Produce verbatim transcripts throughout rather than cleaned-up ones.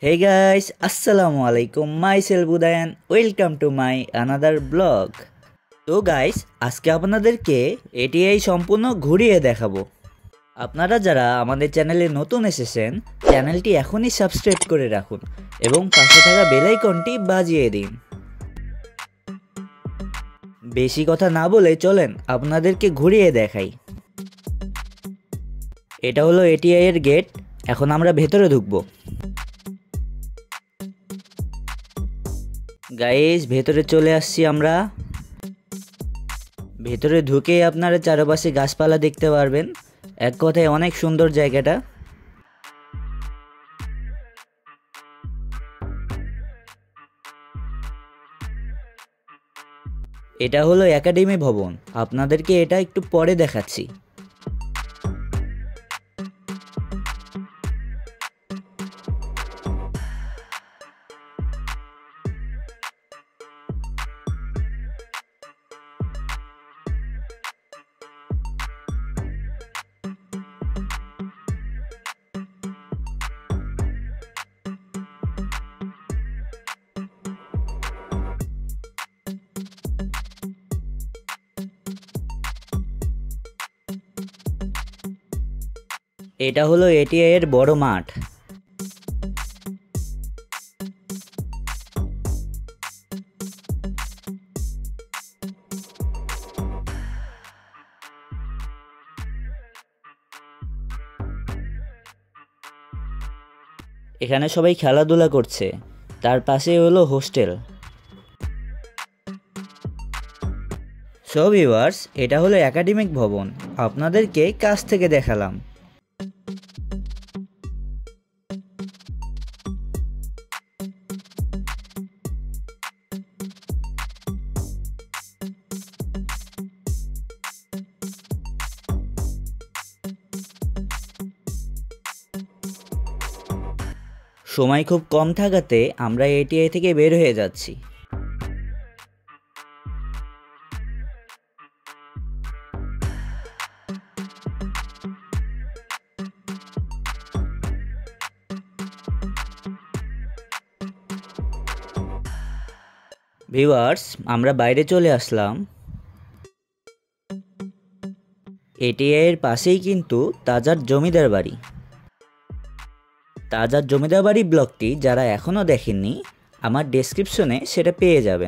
Hey guys, assalamu alaikum. Myself Udoy and welcome to my another blog. তো guys আজকে আপনাদেরকে ATI সম্পূর্ণ ঘুরিয়ে দেখাবো। আপনারা যারা আমাদের চ্যানেলে নতুন এসেছেন চ্যানেলটি এখনই সাবস্ক্রাইব করে রাখুন এবং পাশে থাকা বেল আইকনটি বাজিয়ে দিন। বেশি কথা না বলে চলেন আপনাদেরকে ঘুরিয়ে দেখাই। এটা হলো এটিআই এর গেট। এখন আমরা ভেতরে ঢুকবো। গাইস ভেতরে চলে আসছি আমরা। ভেতরে ঢুকে আপনারা চারপাশে গাছপালা দেখতে পারবেন। এক কথায় অনেক সুন্দর জায়গাটা। এটা হলো একাডেমি ভবন। আপনাদেরকে এটা একটু পরে দেখাচ্ছি। এটা হলো এটিআই এর বড় মাঠ। এখানে সবাই খেলাধুলা করছে। তার পাশে হলো হোস্টেল। সো ভিউয়ার্স, এটা হলো একাডেমিক ভবন। আপনাদেরকে কাছ থেকে দেখালাম। সময় খুব কম থাকাতে আমরা এটিআই থেকে বের হয়ে যাচ্ছি। ভিউয়ার্স, আমরা বাইরে চলে আসলাম। এটিআই এর পাশেই কিন্তু তাজার জমিদার বাড়ি। তাজার জমিদার বাড়ি ব্লগটি যারা এখনও দেখেননি আমার ডেসক্রিপশনে সেটা পেয়ে যাবেন।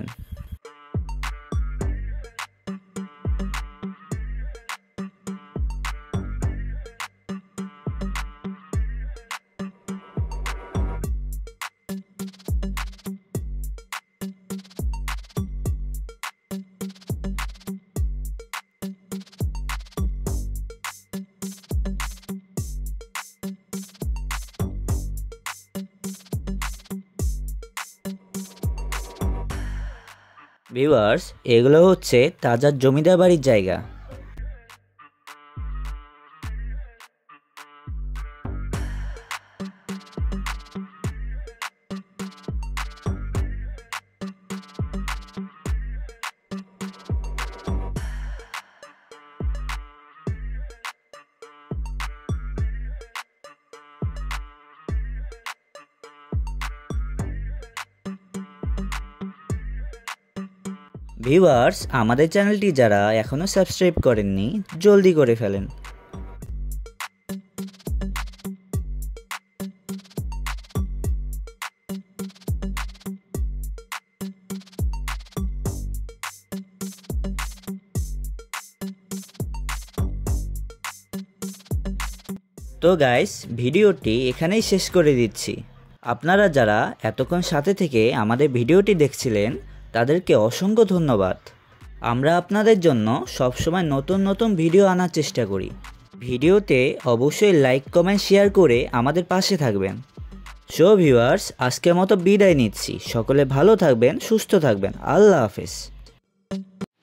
ভিউয়ার্স, এগুলো হচ্ছে তাজার জমিদার বাড়ির জায়গা। ভিউয়ার্স, আমাদের চ্যানেলটি যারা এখনো সাবস্ক্রাইব করেননি জলদি করে ফেলেন। তো গাইস, ভিডিওটি এখানেই শেষ করে দিচ্ছি। আপনারা যারা এতক্ষণ সাথে থেকে আমাদের ভিডিওটি দেখছিলেন তাদেরকে অসংখ্য ধন্যবাদ। আমরা আপনাদের জন্য সবসময় নতুন নতুন ভিডিও আনার চেষ্টা করি। ভিডিওতে অবশ্যই লাইক কমেন্ট শেয়ার করে আমাদের পাশে থাকবেন। সো ভিউয়ার্স, আজকের মতো বিদায় নিচ্ছি। সকলে ভালো থাকবেন, সুস্থ থাকবেন। আল্লাহ হাফেজ।